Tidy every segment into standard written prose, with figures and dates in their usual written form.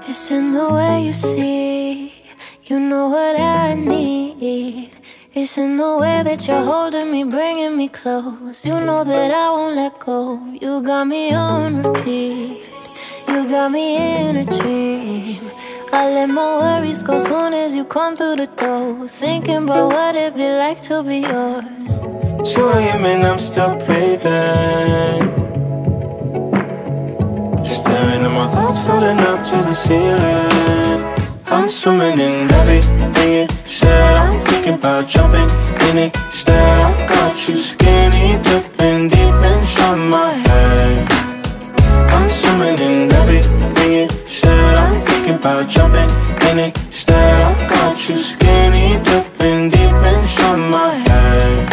It's in the way you see, you know what I need. It's in the way that you're holding me, bringing me close. You know that I won't let go. You got me on repeat, you got me in a dream. I let my worries go soon as you come through the door. Thinking about what it'd be like to be yours. 2 a.m. and I'm still breathing, just staring at my thoughts floating up to the ceiling. I'm swimming in everything you said. I'm thinking about jumping in it instead. I got you skinny dipping deep inside my head. I'm swimming in everything you said. I'm thinking about jumping in it instead. I got you skinny dipping deep inside my head.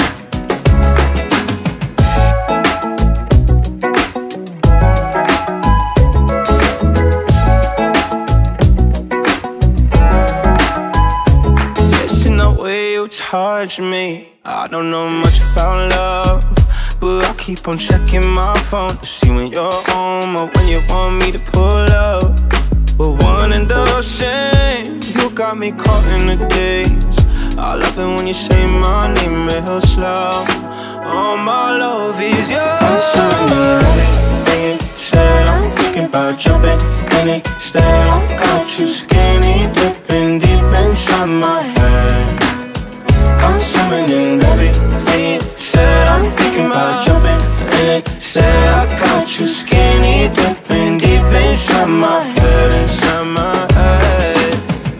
Charge me. I don't know much about love, but I keep on checking my phone to see when you're home or when you want me to pull up. But one and the same, you got me caught in the days. I love it when you say my name real slow. All my love is yours. I'm swimming in it, said I'm thinking about jumping in it instead. I got you skinny dipping deep inside my head. I'm swimming in everything you said. I'm thinking about jumping in it. Said I got you skinny dipping deep inside my head, inside my head.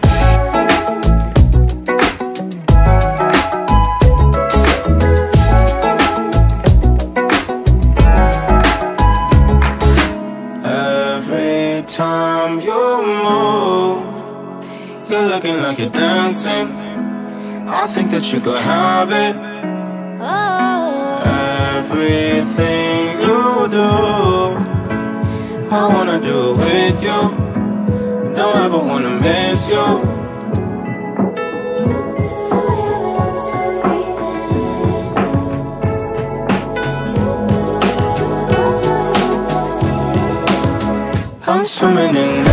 Every time you move, you're looking like you're dancing. I think that you could have it. Everything you do, I wanna do it with you. Don't ever wanna miss you. I'm swimming in